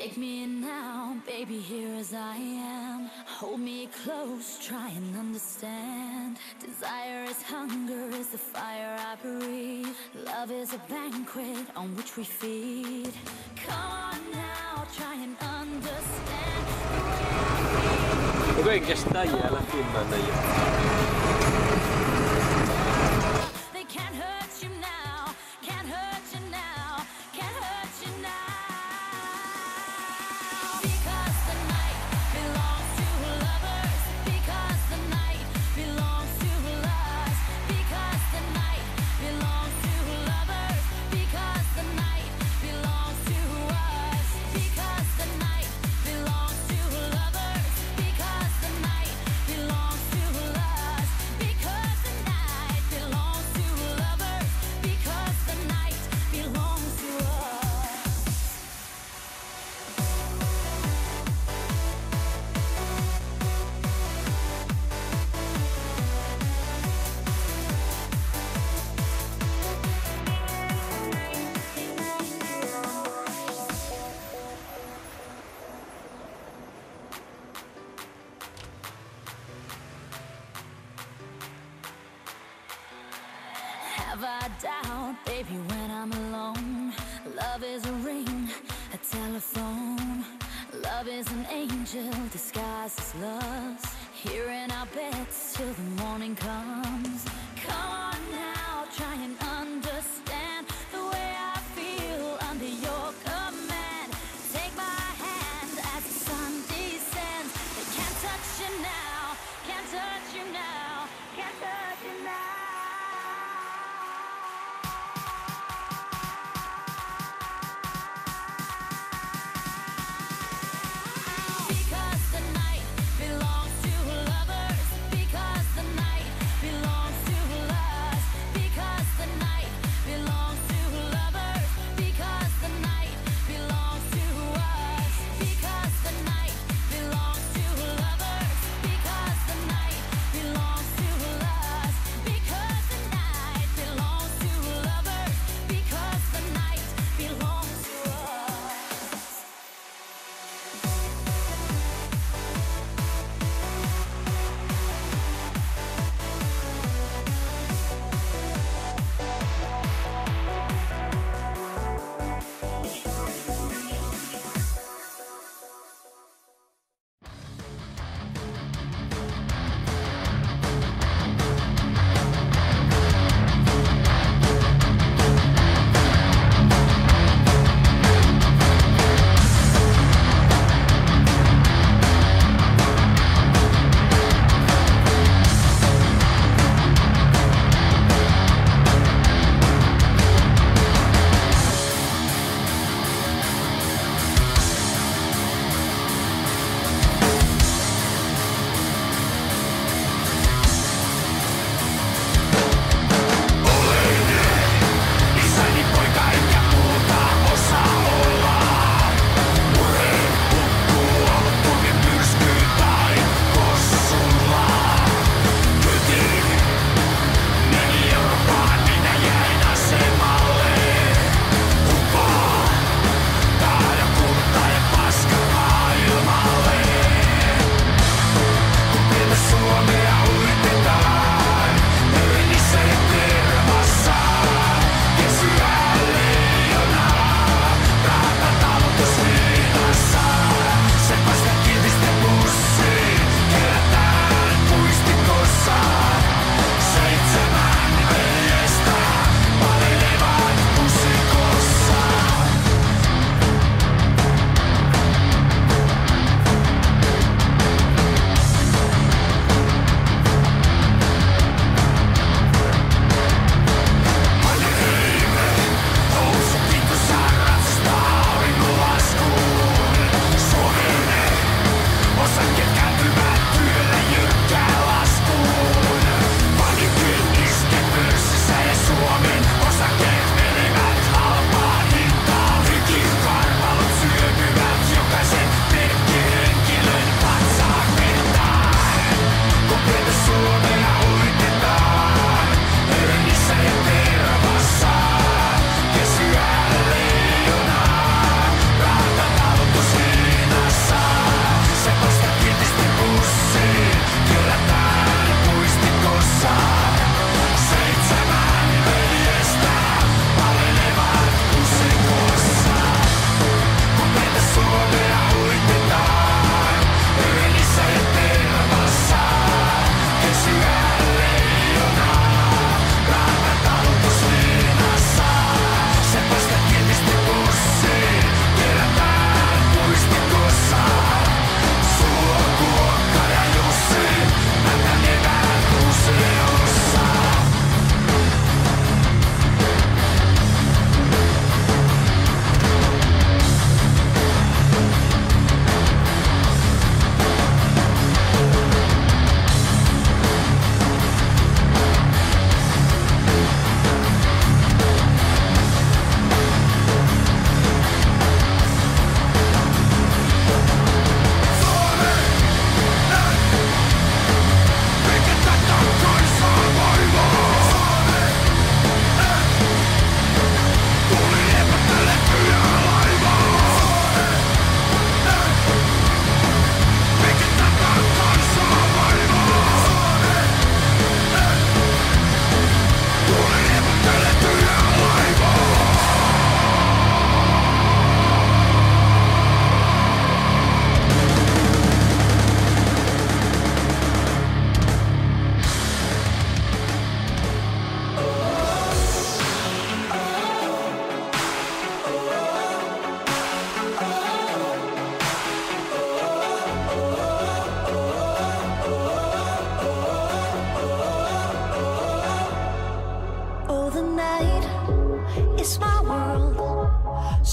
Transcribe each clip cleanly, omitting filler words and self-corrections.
Take me in now, baby, here as I am. Hold me close, try and understand. Desire is hunger, is the fire I breathe. Love is a banquet on which we feed. Come on now, try and understand the way I feel. Oikein kestää jäällä 10 jo. They can't hurt you now, can't hurt you now, can't hurt you now. Because the night belongs to lovers. Because the night belongs to us. Because the night belongs to lovers. Because the night belongs to us. Because the night belongs to lovers. Because the night belongs to us. Because the night belongs to lovers. Because the night belongs to us. Have I doubt, baby, when I'm alone? Love is a ring, a telephone. Love is an angel disguised as lust. Here in our beds till the morning comes. Come on now, try and understand the way I feel under your command. Take my hand as the sun descends. They can't touch you now, can't touch you now, can't touch you now. Because the night belongs to lovers. Because the night belongs to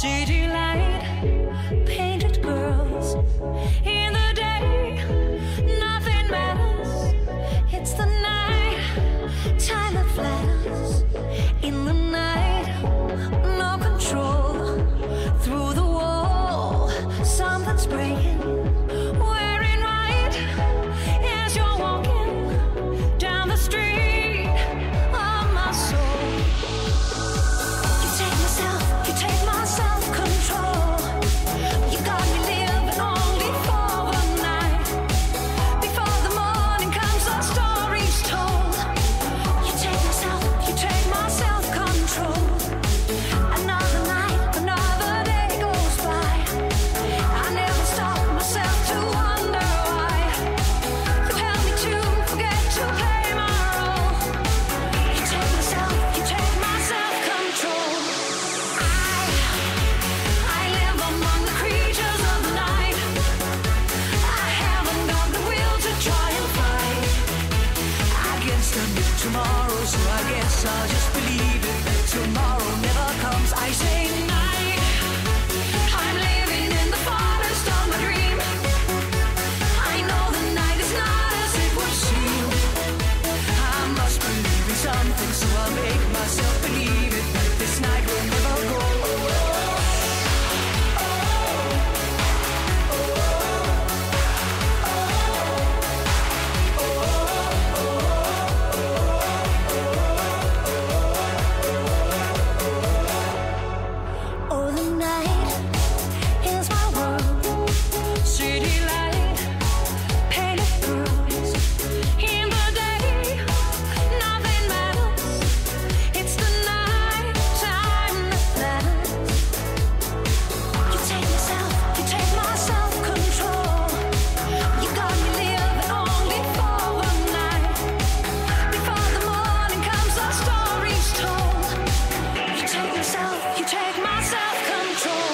City light, painted girls. In the day, nothing matters. It's the night, time that flatters. In the night, no control. Through the wall, something's breaking. Wearing white as you're walking down the street of my soul. You take my self-control. You got me living only for one night. Before the morning comes, our story's told. You take my self-control. Another night, another day goes by. I never stop myself to wonder why. You help me to forget to play my role. You take my self-control. I live among the creatures of the night. I haven't got the will to try and fight against a new tomorrow, so I guess I'll just believe it that tomorrow never comes. I say night. I'm living in the forest of my dream. I know the night is not as it would seem. I must believe in something, so I'll make myself believe it that this night will never go. Oh, the night is my world. City light, painted girls. In the day, nothing matters. It's the night time that matters. You take my self-control. You got me living only for one night. Before the morning comes, our story's told. You take my self-control.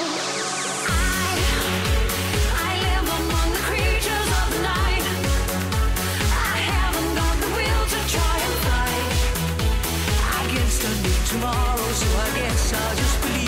I live among the creatures of the night. I haven't got the will to try and fight against a new tomorrow, so I guess I'll just believe